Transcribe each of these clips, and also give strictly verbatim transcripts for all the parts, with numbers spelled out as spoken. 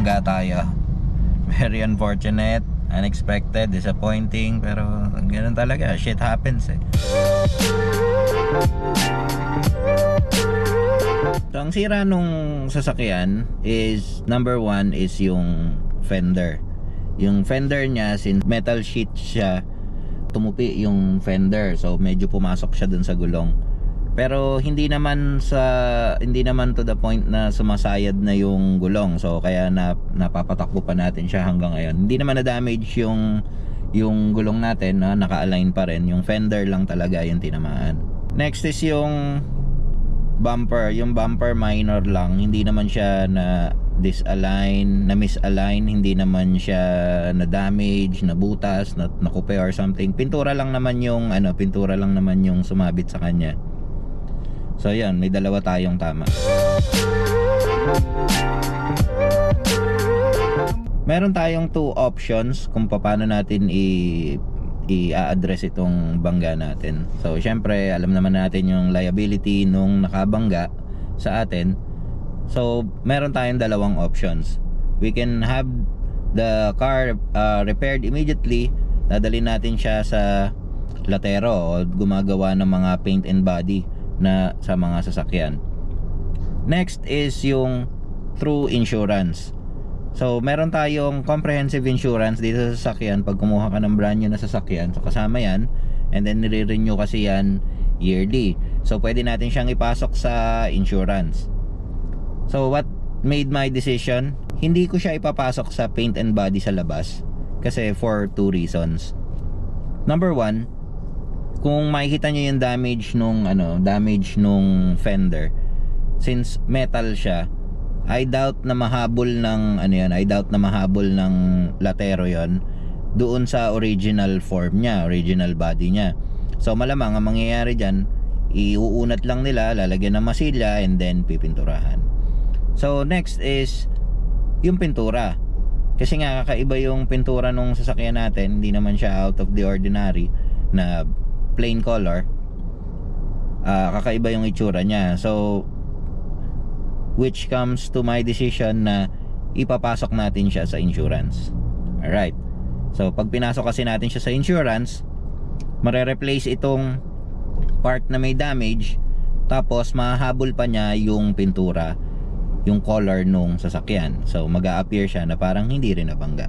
nabangga tayo. Very unfortunate, unexpected, disappointing, pero ganun talaga, shit happens eh. So, ang sira nung sasakyan is, number one is yung fender. Yung fender niya, since metal sheet siya, tumupi yung fender, so medyo pumasok siya dun sa gulong. Pero hindi naman sa hindi naman to the point na sumasayad na yung gulong, so kaya na, napapatakbo pa natin siya hanggang ngayon. Hindi naman na damage yung yung gulong natin, na naka-align pa rin. Yung fender lang talaga yung tinamaan. Next is yung bumper. Yung bumper minor lang, hindi naman siya na disalign, na misalign, hindi naman siya na damage, na butas, na nakupe or something. Pintura lang naman yung ano, pintura lang naman yung sumabit sa kanya. So yan, may dalawa tayong tama. Meron tayong two options kung paano natin i i-address itong bangga natin. So syempre, alam naman natin yung liability nung nakabangga sa atin. So meron tayong dalawang options. We can have the car uh, repaired immediately. Dadalhin natin siya sa latero o gumagawa ng mga paint and body na sa mga sasakyan. Next is yung through insurance. So meron tayong comprehensive insurance dito sa sasakyan. Pag kumuha ka ng brand new na sasakyan, so kasama yan, and then nire-renew kasi yan yearly. So pwede natin siyang ipasok sa insurance. So what made my decision? Hindi ko siya ipapasok sa paint and body sa labas, kasi for two reasons. Number one, kung makikita nyo yung damage nung ano, damage nung fender, since metal siya, I doubt na mahabol ng ano yan, I doubt na mahabol ng latero yon doon sa original form niya, original body niya. So malamang ang mangyayari diyan, iuunat lang nila, lalagyan ng masilya, and then pipinturahan. So next is yung pintura. Kasi nga kakaiba yung pintura nung sasakyan natin, hindi naman siya out of the ordinary na plain color. Uh, kakaiba yung itsura niya. So which comes to my decision na ipapasok natin siya sa insurance. Alright. So pag pinasok kasi natin siya sa insurance, mare-replace itong part na may damage, tapos mahahabol pa niya yung pintura, yung color nung sasakyan. So mag-a-appear siya na parang hindi rin nabangga.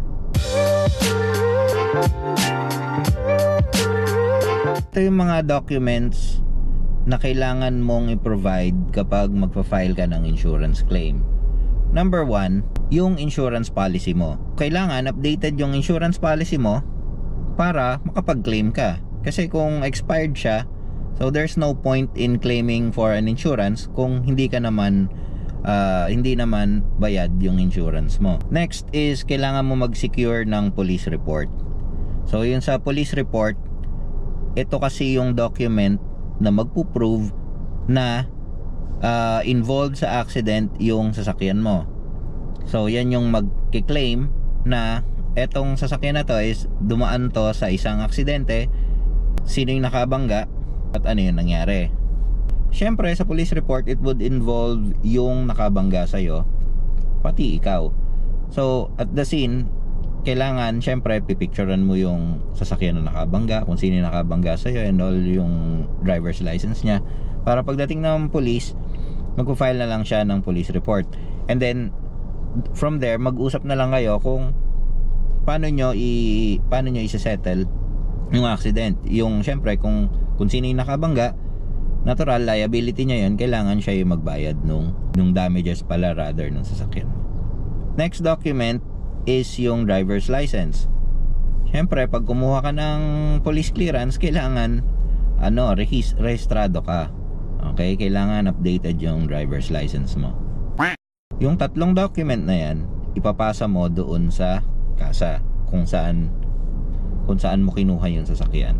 Ito yung mga documents na kailangan mong i-provide kapag magpa-file ka ng insurance claim. Number one, yung insurance policy mo. Kailangan updated yung insurance policy mo para makapag-claim ka. Kasi kung expired siya, so there's no point in claiming for an insurance kung hindi ka naman uh, hindi naman bayad yung insurance mo. Next is kailangan mo mag-secure ng police report. So yun sa police report, ito kasi yung document na magpo-prove na uh, involved sa accident yung sasakyan mo. So yan yung mag-claim na etong sasakyan na to is dumaan to sa isang aksidente, sino yung nakabangga at ano yung nangyari. Syempre sa police report, it would involve yung nakabangga sa'yo, pati ikaw. So at the scene, kailangan syempre pipicturean mo yung sasakyan na nakabangga, kung sino yung nakabangga sa'yo, and all yung driver's license niya, para pagdating ng police, magpo-file na lang siya ng police report. And then from there, mag-usap na lang kayo kung paano nyo i paano nyo i-settle yung accident. Yung syempre kung kung sino yung nakabangga, natural liability niya yun, kailangan siya yung magbayad nung nung damages pala rather nung sasakyan. Next document is yung driver's license. Syempre pag kumuha ka ng police clearance, kailangan ano, rehis, rehistrado ka. Okay, kailangan updated yung driver's license mo. Yung tatlong document na yan, ipapasa mo doon sa kasa kung saan kung saan mo kinuha yung sasakyan.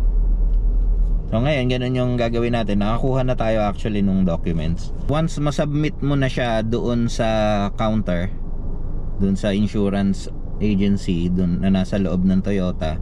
So ngayon, ganun yung gagawin natin. Nakakuha na tayo actually nung documents. Once masubmit mo na siya doon sa counter, doon sa insurance agency doon na nasa loob ng Toyota,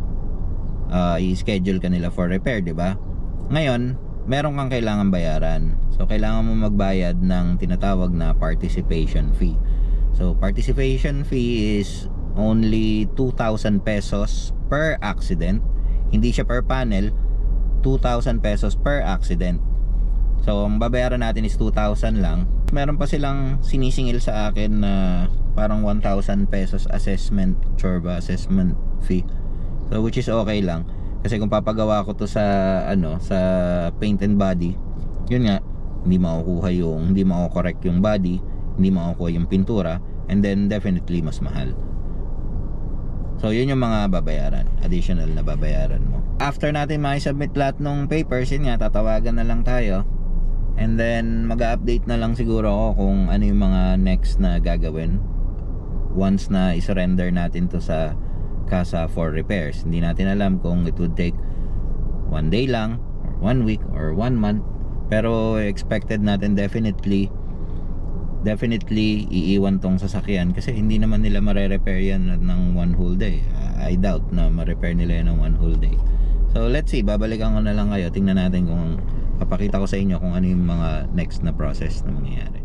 uh, i-schedule ka nila for repair, di ba? Ngayon, meron kang kailangan bayaran. So kailangan mo magbayad ng tinatawag na participation fee. So participation fee is only two thousand pesos per accident. Hindi siya per panel, two thousand pesos per accident. So ang babayaran natin is two thousand lang. Meron pa silang sinisingil sa akin na parang one thousand pesos assessment, chorba assessment fee. So which is okay lang. Kasi kung papagawa ko to sa ano, sa paint and body, yun nga, hindi makukuha yung, hindi mako-correct yung body, hindi makukuha yung pintura, and then definitely mas mahal. So yun yung mga babayaran, additional na babayaran mo. After natin ma-submit lahat ng papers, yun nga, tatawagan na lang tayo. And then mag-update na lang siguro ako kung ano yung mga next na gagawin once na i-surrender natin to sa casa for repairs. Hindi natin alam kung it would take one day lang, or one week, or one month. Pero expected natin definitely definitely iiwan tong sasakyan kasi hindi naman nila mare-repair yan ng one whole day. I doubt na ma-repair nila yan ng one whole day. So let's see, babalikan ko na lang kayo. Tingnan natin kung papakita ko sa inyo kung ano yung mga next na process na mangyayari.